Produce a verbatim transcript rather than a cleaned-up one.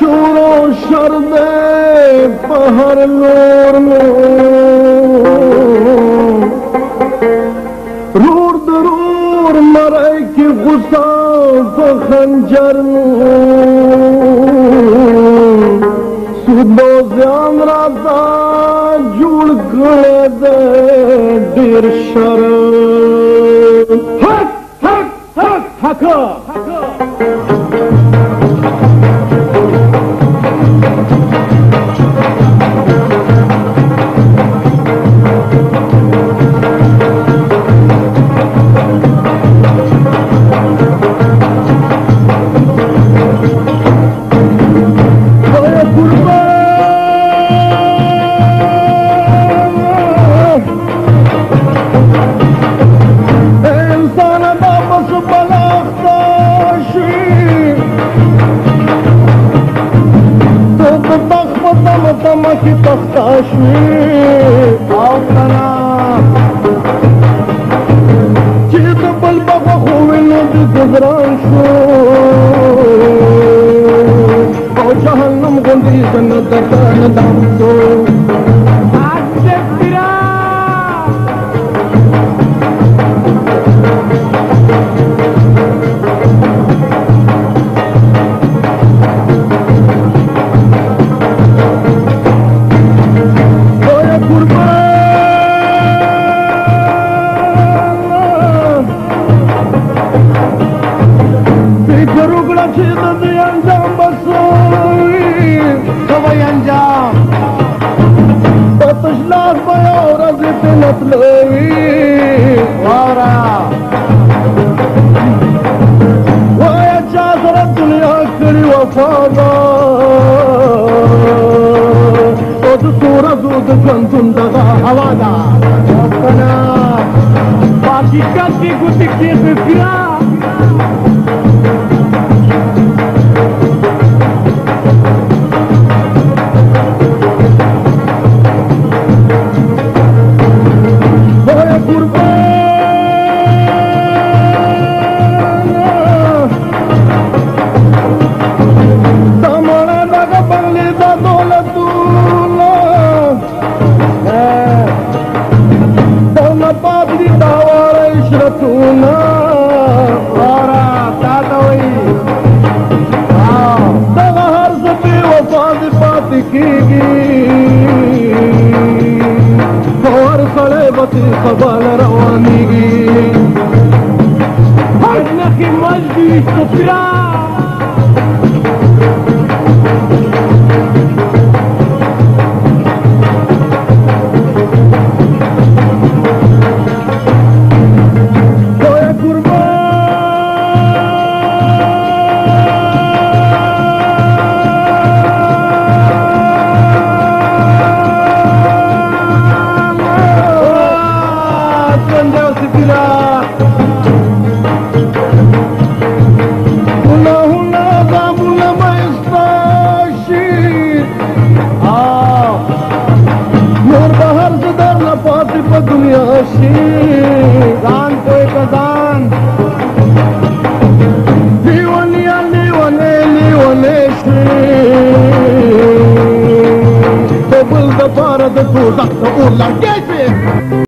شور و شرد بهر نور رور درور مرئی کی غصہ خنجر سود و زیان راتا جوڑ گڑے دے دیر شرم حق حق حق حق کی تختاشوی او کنا چیز بل بابا خوینو دی گزران شو او جہنم گندی جنت دکان دام دو آج سے پیرا قبال روانيجي هنخي مجدي سفرا the part of the food, that's the old like